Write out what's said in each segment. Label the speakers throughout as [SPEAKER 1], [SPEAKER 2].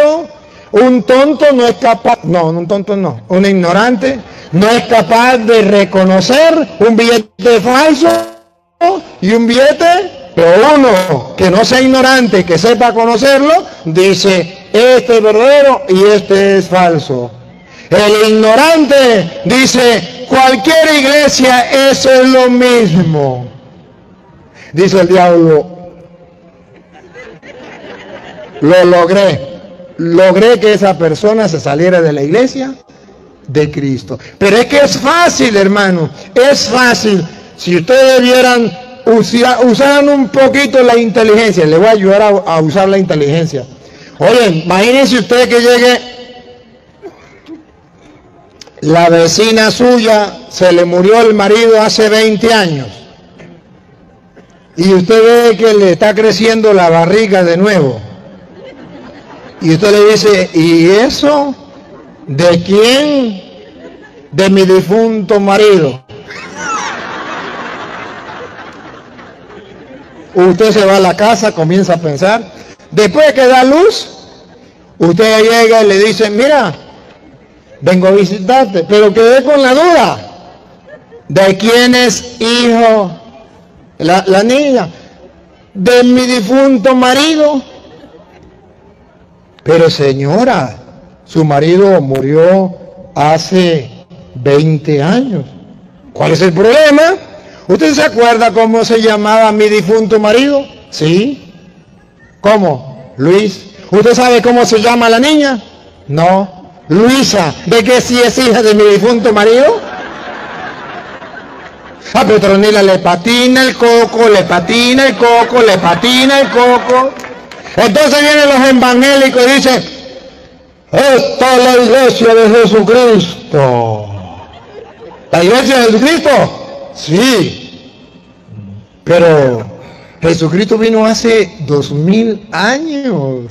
[SPEAKER 1] verdadero, un tonto no es capaz, un tonto no, un ignorante no es capaz de reconocer un billete falso y un billete, pero uno que no sea ignorante, que sepa conocerlo, dice, este es verdadero y este es falso. El ignorante dice, cualquier iglesia, eso es lo mismo. Dice el diablo, lo logré que esa persona se saliera de la iglesia de Cristo. Pero es que es fácil, hermano, es fácil. Si ustedes vieran, usaran un poquito la inteligencia, le voy a ayudar a usar la inteligencia. Oye, imagínense usted que llegue, la vecina suya, se le murió el marido hace 20 años. Y usted ve que le está creciendo la barriga de nuevo. Y usted le dice, ¿y eso? ¿De quién? De mi difunto marido. Usted se va a la casa, comienza a pensar. Después de que da luz, usted llega y le dice, mira, vengo a visitarte, pero quedé con la duda. ¿De quién es hijo la niña? De mi difunto marido. Pero señora, su marido murió hace 20 años. ¿Cuál es el problema? ¿Usted se acuerda cómo se llamaba mi difunto marido? ¿Sí? ¿Cómo? Luis. ¿Usted sabe cómo se llama la niña? No. Luisa. ¿De qué sí es hija de mi difunto marido? A Petronila le patina el coco, le patina el coco, le patina el coco. Entonces vienen los evangélicos y dicen, esta es la iglesia de Jesucristo. ¿La iglesia de Jesucristo? Sí. Pero Jesucristo vino hace 2000 años.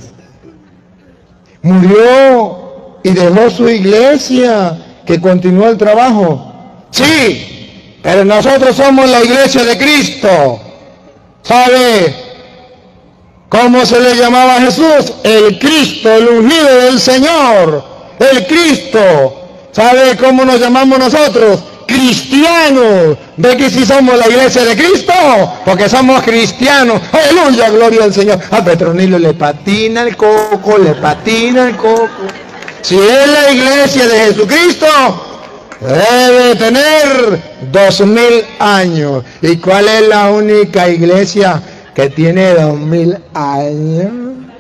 [SPEAKER 1] Murió y dejó su iglesia que continuó el trabajo. Sí, pero nosotros somos la iglesia de Cristo. ¿Sabe cómo se le llamaba a Jesús? El Cristo, el ungido del Señor. El Cristo. ¿Sabe cómo nos llamamos nosotros? Cristianos. ¿Ve que si somos la iglesia de Cristo? Porque somos cristianos. Aleluya, gloria al Señor. A Petronilo le patina el coco, le patina el coco. Si es la iglesia de Jesucristo, debe tener 2000 años. ¿Y cuál es la única iglesia que tiene 2000 años?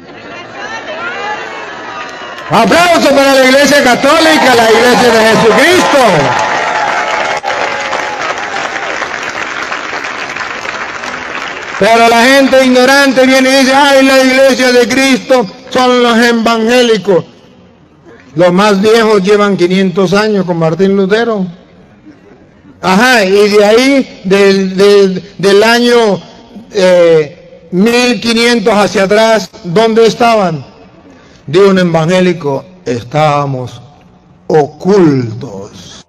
[SPEAKER 1] Aplauso para la iglesia católica, la iglesia de Jesucristo. Pero la gente ignorante viene y dice, ay, la iglesia de Cristo son los evangélicos. Los más viejos llevan 500 años con Martín Lutero. Ajá, y de ahí, del año 1500 hacia atrás, ¿dónde estaban? Dijo un evangélico, estábamos ocultos.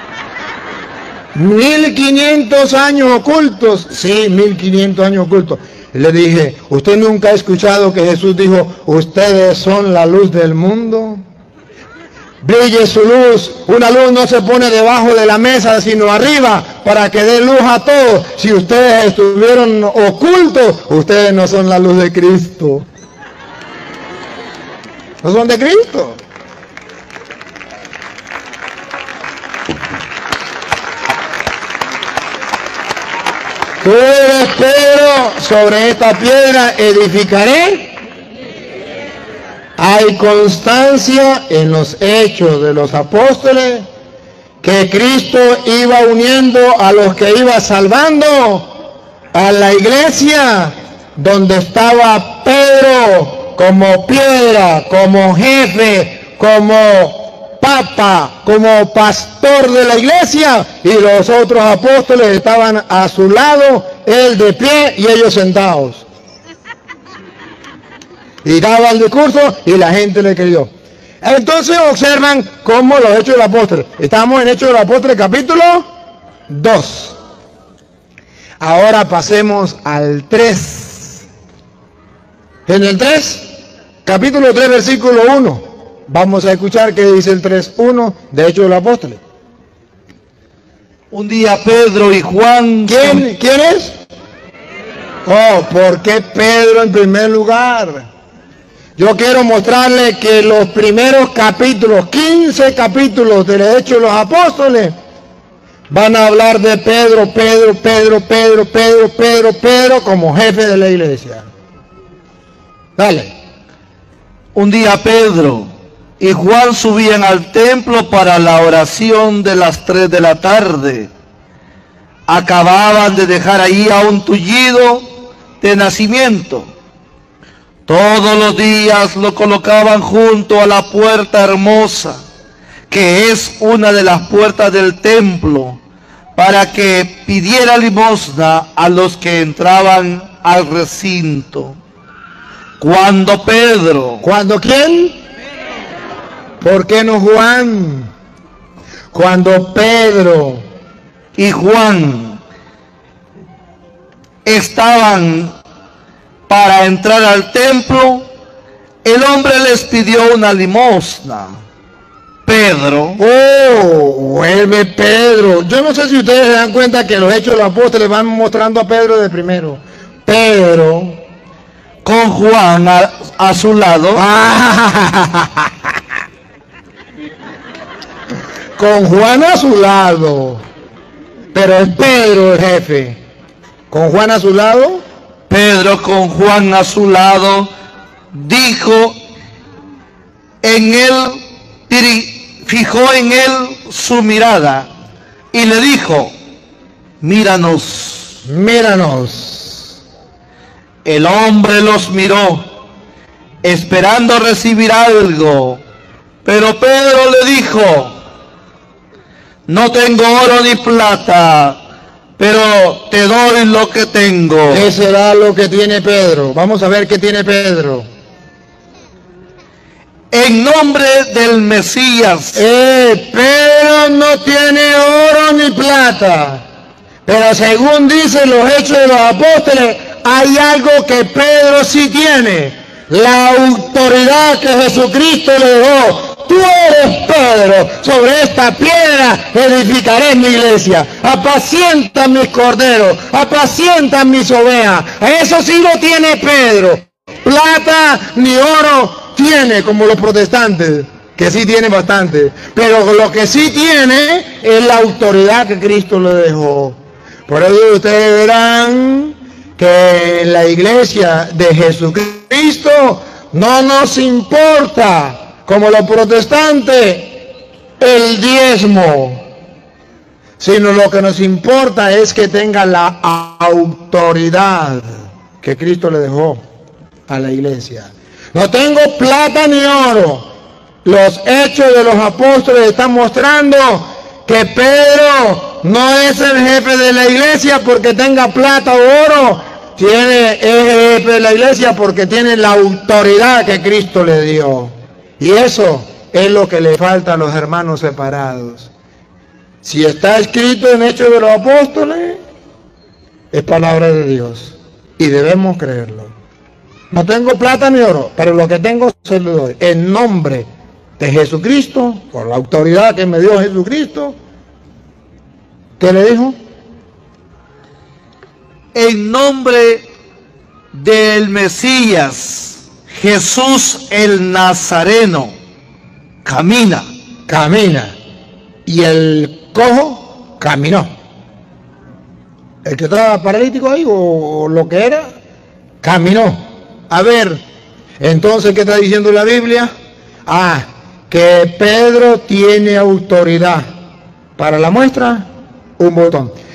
[SPEAKER 1] 1500 años ocultos. Sí, 1500 años ocultos. Le dije, ¿usted nunca ha escuchado que Jesús dijo, ustedes son la luz del mundo? Brille su luz. Una luz no se pone debajo de la mesa, sino arriba, para que dé luz a todos. Si ustedes estuvieron ocultos, ustedes no son la luz de Cristo. No son de Cristo. Tú eres Pedro, sobre esta piedra edificaré. Hay constancia en los hechos de los apóstoles que Cristo iba uniendo a los que iba salvando a la iglesia, donde estaba Pedro como piedra, como jefe, como papa, como pastor de la iglesia, y los otros apóstoles estaban a su lado, él de pie y ellos sentados. Y daba el discurso y la gente le creyó. Entonces observan cómo los Hechos del Apóstol. Estamos en Hechos del Apóstol capítulo 2. Ahora pasemos al 3. En el 3 capítulo 3, versículo 1. Vamos a escuchar qué dice el 3:1 de Hechos de los Apóstoles.
[SPEAKER 2] Un día Pedro y Juan...
[SPEAKER 1] ¿Quién es? Oh, ¿por qué Pedro en primer lugar? Yo quiero mostrarle que los primeros capítulos, 15 capítulos del Hechos de los Apóstoles, van a hablar de Pedro como jefe de la iglesia. Dale.
[SPEAKER 2] Un día Pedro y Juan subían al templo para la oración de las 3 de la tarde. Acababan de dejar ahí a un tullido de nacimiento. Todos los días lo colocaban junto a la puerta hermosa, que es una de las puertas del templo, para que pidiera limosna a los que entraban al recinto. Cuando Pedro...
[SPEAKER 1] ¿Cuándo quién? ¿Por qué no Juan? Cuando Pedro
[SPEAKER 2] y Juan estaban para entrar al templo, el hombre les pidió una limosna. Pedro...
[SPEAKER 1] vuelve Pedro. Yo no sé si ustedes se dan cuenta que los Hechos de los Apóstoles van mostrando a Pedro de primero. Pedro,
[SPEAKER 2] con Juan a su lado.
[SPEAKER 1] Con Juan a su lado. Pero es Pedro el jefe. Con Juan a su lado.
[SPEAKER 2] Pedro con Juan a su lado dijo en él, fijó en él su mirada y le dijo: míranos.
[SPEAKER 1] Míranos.
[SPEAKER 2] El hombre los miró, esperando recibir algo, pero Pedro le dijo: no tengo oro ni plata, pero te doy lo que tengo.
[SPEAKER 1] ¿Qué será lo que tiene Pedro? Vamos a ver qué tiene Pedro.
[SPEAKER 2] En nombre del Mesías.
[SPEAKER 1] Pedro no tiene oro ni plata, pero según dicen los Hechos de los Apóstoles, hay algo que Pedro sí tiene: la autoridad que Jesucristo le dejó. Tú eres Pedro, sobre esta piedra edificaré mi iglesia. Apacienta mis corderos, apacienta mis ovejas. Eso sí lo tiene Pedro. Plata ni oro tiene, como los protestantes, que sí tienen bastante. Pero lo que sí tiene es la autoridad que Cristo le dejó. Por eso ustedes verán que en la iglesia de Jesucristo no nos importa, como los protestantes, el diezmo, sino lo que nos importa es que tenga la autoridad que Cristo le dejó a la iglesia. No tengo plata ni oro. Los Hechos de los Apóstoles están mostrando que Pedro no es el jefe de la iglesia porque tenga plata o oro. Es el jefe de la iglesia porque tiene la autoridad que Cristo le dio. Y eso es lo que le falta a los hermanos separados. Si está escrito en Hechos de los Apóstoles, es palabra de Dios y debemos creerlo. No tengo plata ni oro, pero lo que tengo se lo doy. En nombre de Jesucristo, por la autoridad que me dio Jesucristo. ¿Qué le dijo?
[SPEAKER 2] En nombre del Mesías, Jesús el Nazareno, camina.
[SPEAKER 1] Camina. Y el cojo caminó. El que estaba paralítico ahí, o lo que era, caminó. A ver, entonces, ¿qué está diciendo la Biblia? Que Pedro tiene autoridad. Para la muestra, un botón.